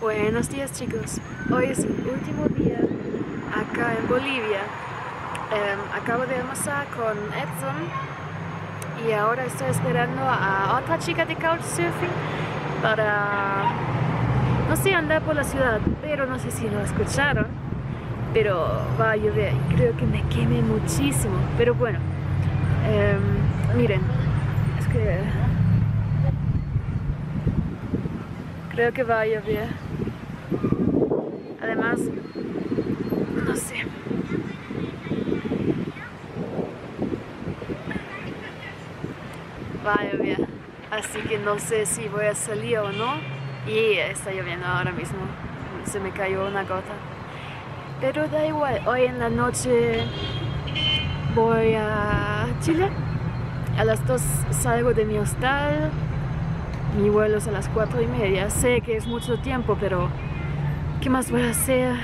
Buenos días chicos, hoy es el último día acá en Bolivia. Acabo de almorzar con Edson y ahora estoy esperando a otra chica de Couchsurfing para, no sé, andar por la ciudad, pero no sé si lo escucharon, pero va a llover y creo que me queme muchísimo, pero bueno, miren, es que creo que va a llover. Además, no sé. Va a llover, así que no sé si voy a salir o no. Y está lloviendo ahora mismo. Se me cayó una gota. Pero da igual, hoy en la noche voy a Chile. A las 2 salgo de mi hostal. Mi vuelo es a las 4:30. Sé que es mucho tiempo, pero ¿qué más voy a hacer?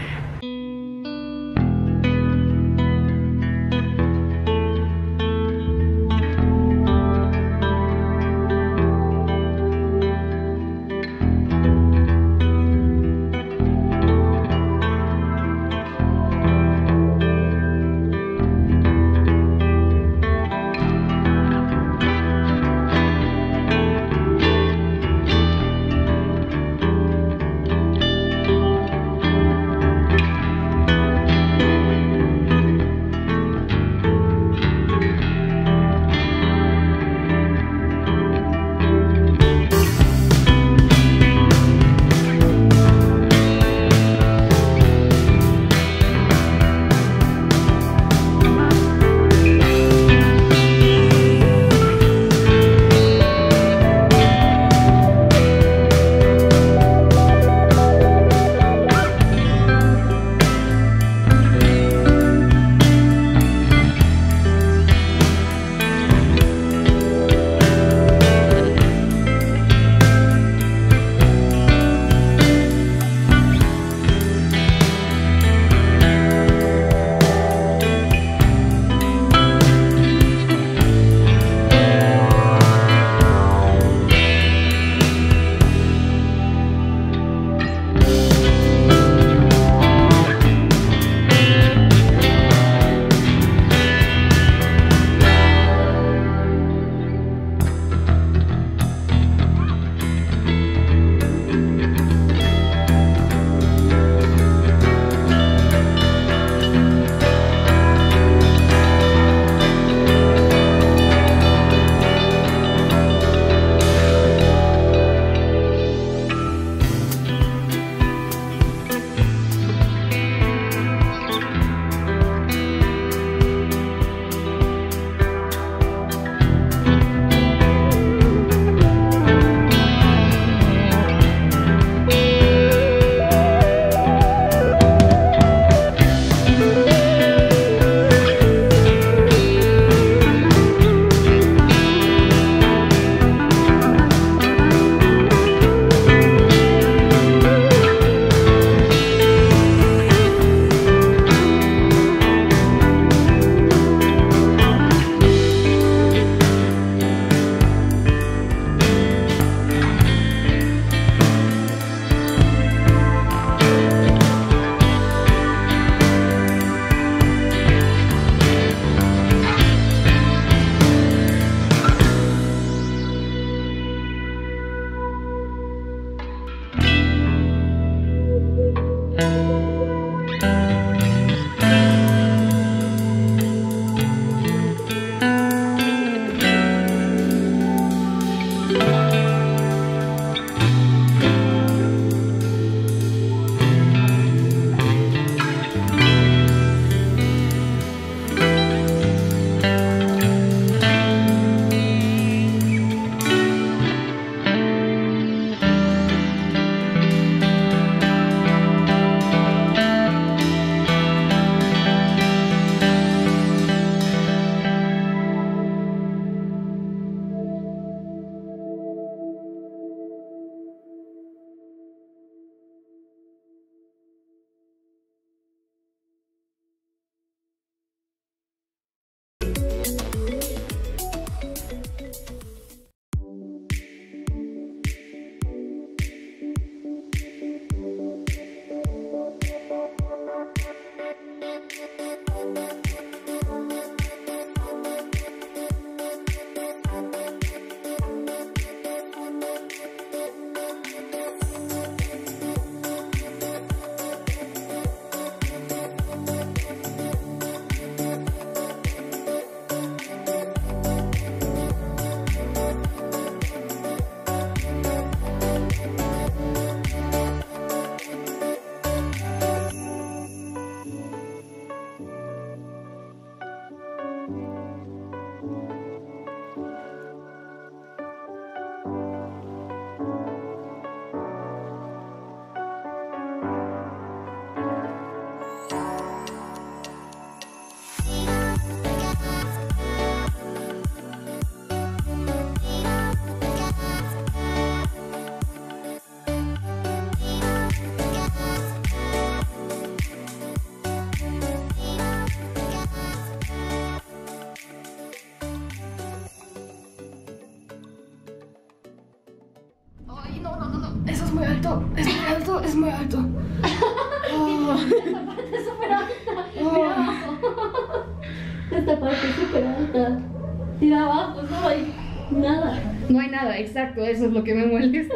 alto, es muy alto, es muy alto. Oh. Esta parte es súper alta. Mira abajo. Esta parte es súper alta. Mira abajo, no hay nada. No hay nada, exacto, eso es lo que me molesta.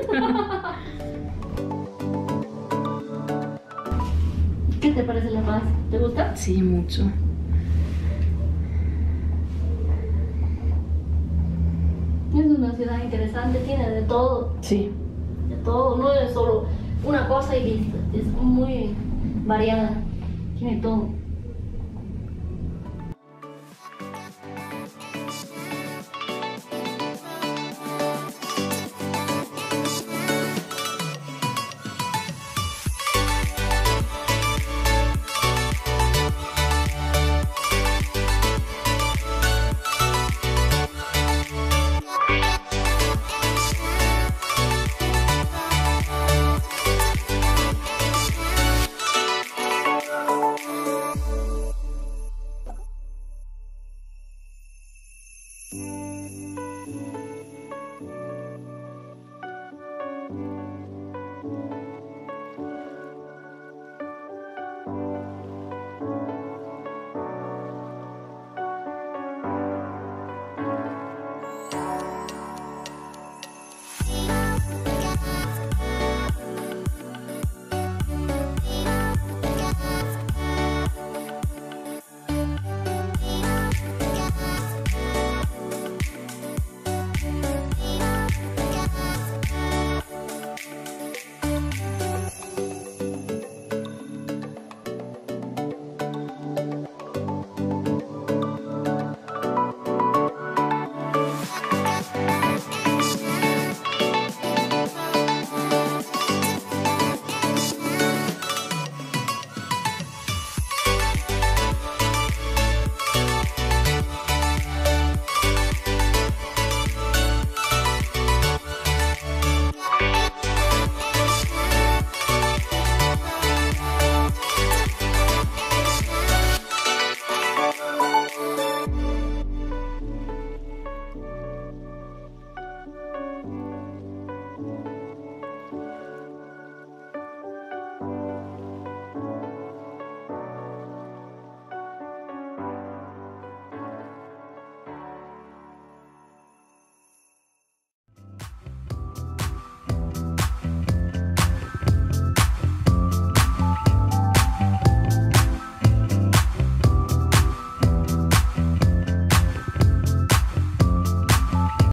¿Qué te parece La Paz? ¿Te gusta? Sí, mucho. Es una ciudad interesante, tiene de todo. Sí. De todo, no es solo una cosa y listo. Es muy variada. Tiene todo.